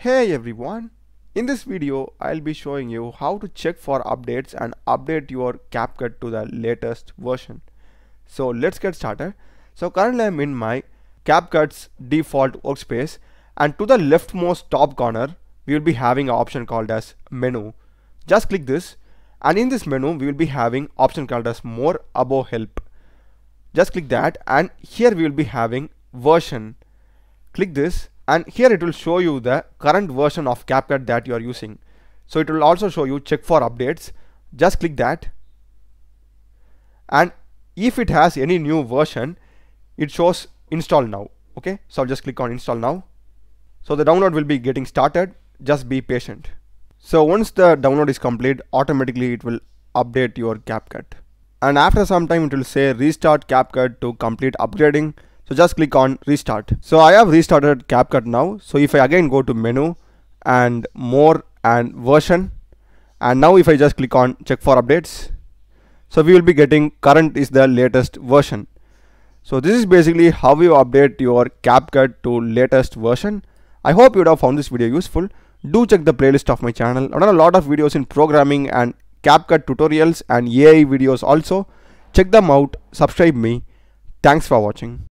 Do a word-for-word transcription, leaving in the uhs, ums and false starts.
Hey everyone, in this video I'll be showing you how to check for updates and update your Capcut to the latest version. So let's get started. So currently I'm in my Capcut's default workspace, and to the leftmost top corner we will be having an option called as menu. Just click this, and in this menu we will be having option called as more above help. Just click that, and here we will be having version. Click this, and here it will show you the current version of Capcut that you are using. So it will also show you check for updates. Just click that, and if it has any new version, it shows install now. Okay, so I'll just click on install now. So the download will be getting started. Just be patient. So once the download is complete, automatically it will update your Capcut, and after some time it will say restart Capcut to complete upgrading. So just click on restart. So I have restarted Capcut now. So if I again go to menu and more and version, and now if I just click on check for updates, so we will be getting current is the latest version. So this is basically how you update your Capcut to latest version. I hope you would have found this video useful. Do check the playlist of my channel. I've done a lot of videos in programming and Capcut tutorials and A I videos also. Check them out. Subscribe me. Thanks for watching.